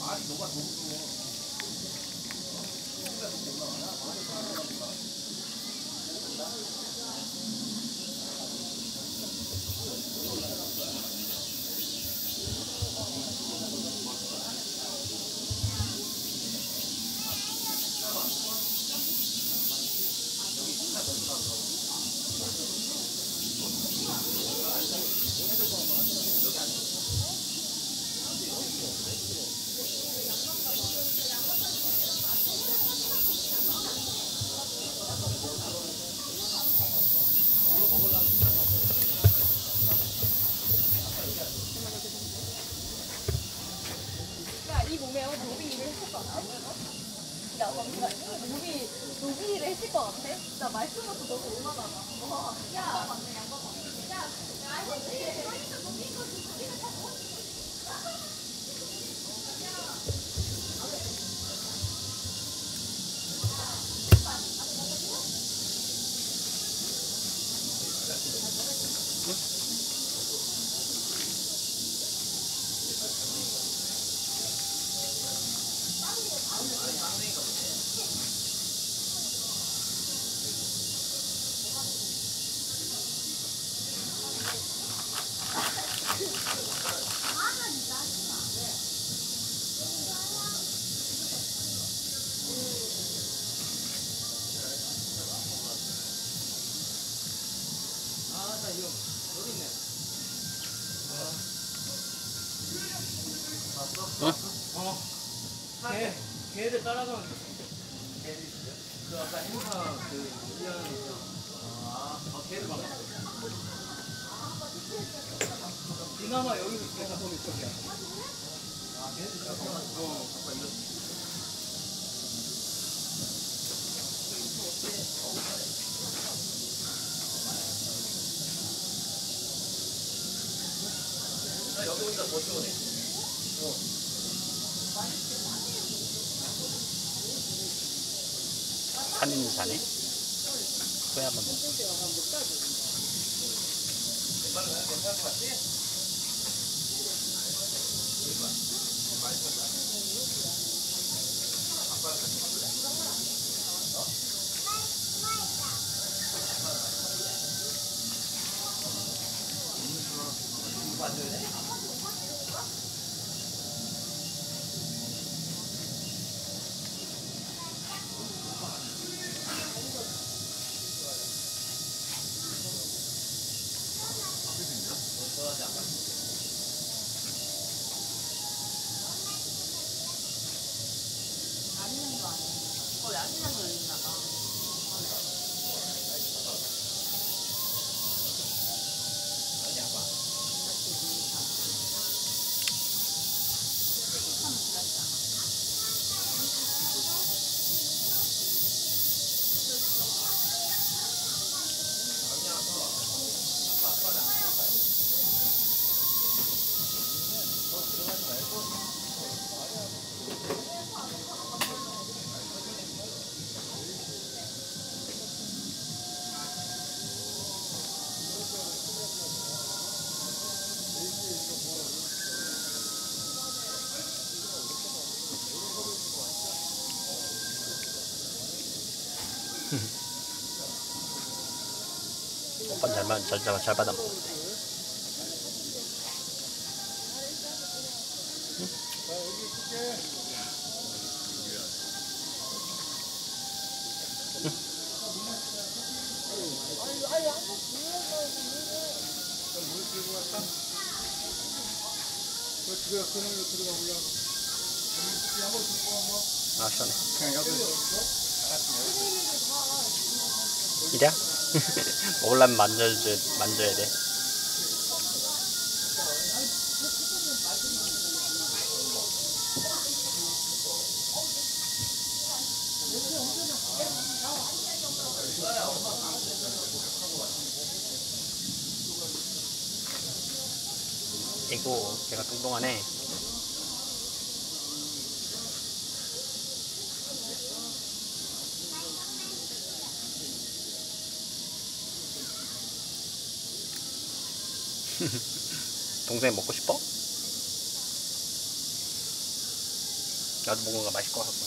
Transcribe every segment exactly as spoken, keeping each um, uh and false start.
이 몸에 노비 일을 했을 것 같아? 야, 잠시만. 노비, 노비 일을 했을 것 같아? 나 말씀부터 너무 얼마나 와, 야, 맞네, 양반 맞네. 야, 아니지. 그러니까 노비인 거지. 우리가 다 응? 어. 개, 개를 따라가면 개를 있어요? 그 아까 행사 그 유리하는 있죠? 아, 아 개를 막았어. 그나마 여기 개가 좀 이쪽이야. 아, 개를 잡아? 어, 아까 이렇게. 나 여기 오니까 더 시원해. 어. 산인 사네. 소야 한번 먹어. 괜찮은 것 같지? 오빠는 잘, 잘, 잘, 잘 받아 먹는데. 응? 아, 시원해. 이래? 먹으려면 만져줘, 만져야 돼. 이거 걔가 뚱뚱하네. 동생 먹고 싶어? 나도 뭔가 맛있을 것 같고.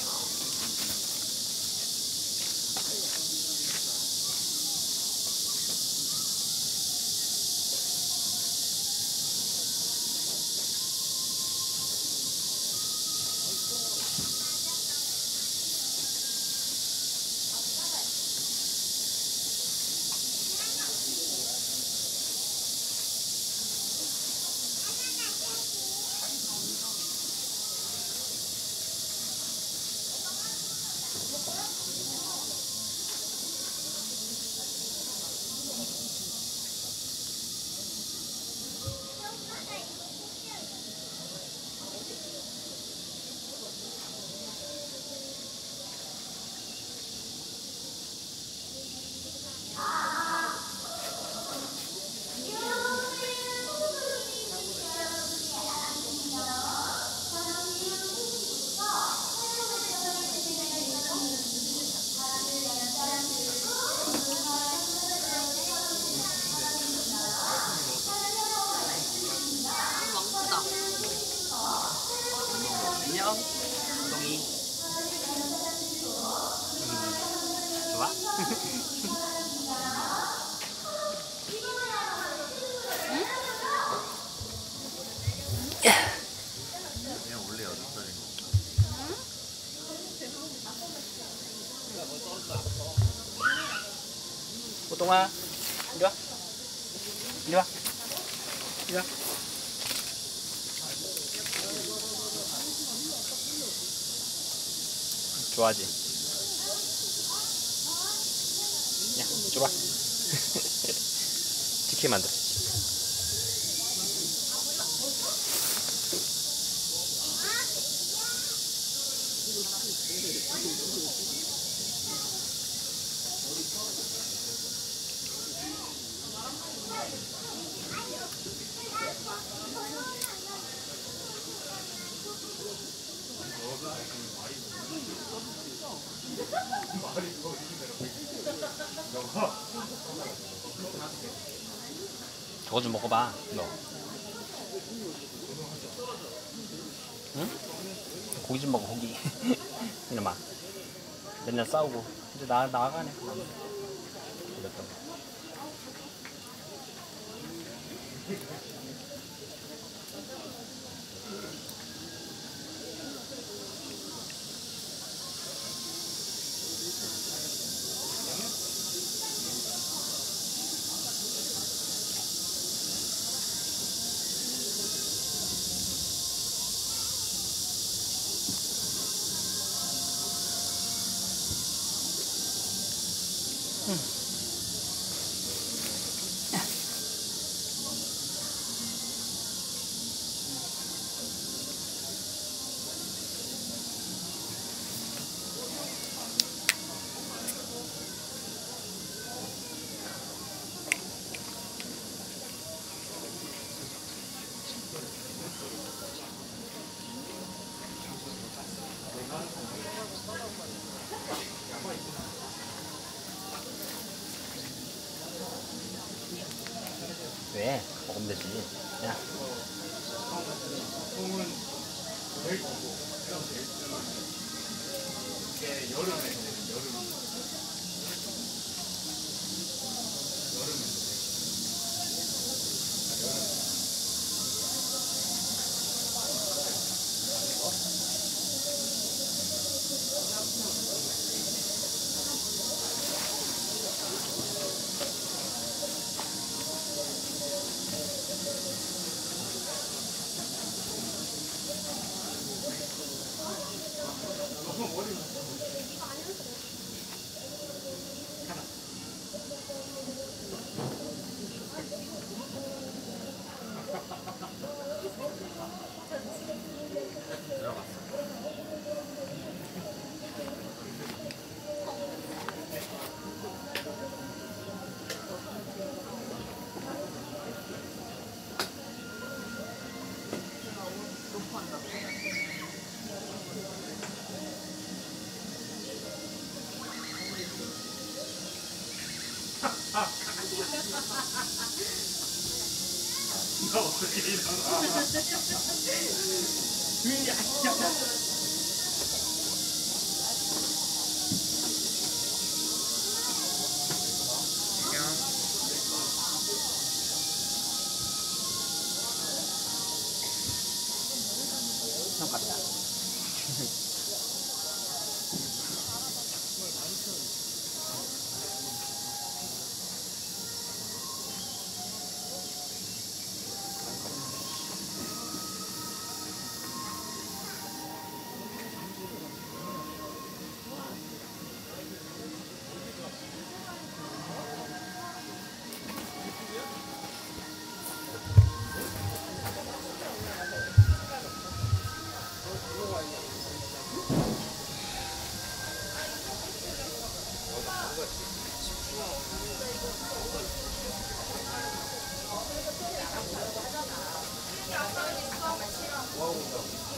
안녕, 동이. 음, 좋아? 그냥 원래 여덟 살이고. 호동아, 이리 와. 이리 와. 이리 와. 좋아하지? 야, 이리 와. 치킨 만들었지. 저거 좀 먹어봐, 너. 응? 고기 좀 먹어, 고기. 이놈아. 맨날 싸우고. 이제 나, 나가네. 그랬던 거. 왜? 먹으면 되지. 야. 콩은 제일 크고, 그럼 제일 크고. 이게 여름에 되는 여름. 여름에 되는. 나 어떻게 일어나? 주인이 아니야. 형 같다. 뭐 하고 있어?